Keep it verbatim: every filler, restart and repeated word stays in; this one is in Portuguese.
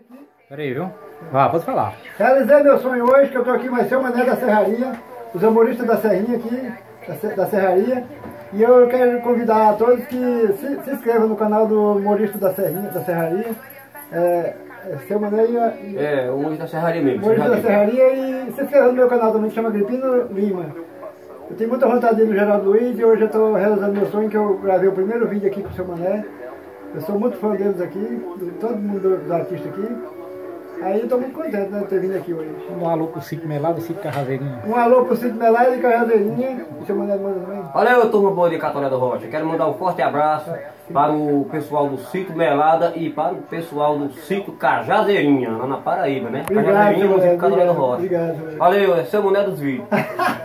Peraí, viu? Ah, pode falar. Realizei meu sonho hoje, que eu estou aqui, mas seu Mané da Serraria, os humoristas da Serrinha aqui, da, da Serraria. E eu quero convidar a todos que se, se inscrevam no canal do humorista da Serrinha, da Serraria. É, é seu Mané e... É, o humorista da Serraria mesmo. Humorista da Serraria, e se inscreva no meu canal também, que chama Agripino Lima. Eu tenho muita vontade de ir no Geraldo Luiz e hoje eu estou realizando meu sonho, que eu gravei o primeiro vídeo aqui com o seu Mané. Eu sou muito fã deles aqui, de todo mundo dos artistas aqui. Aí eu estou muito contente, né, de ter vindo aqui hoje. Um alô pro Sítio Melado e Sítio Carrazeirinha. Um alô pro Sítio Melado e Carrazeirinha. E seu Mané manda também. Valeu, turma boa de Catolé do Rocha. Quero mandar um forte abraço para o pessoal do Sítio Melada e para o pessoal do Sítio Cajazeirinha, lá na Paraíba, né? Obrigado, Cajazeirinha, Mané, Catolé do Rocha. Obrigado, Valeu, é seu Mané dos vídeos.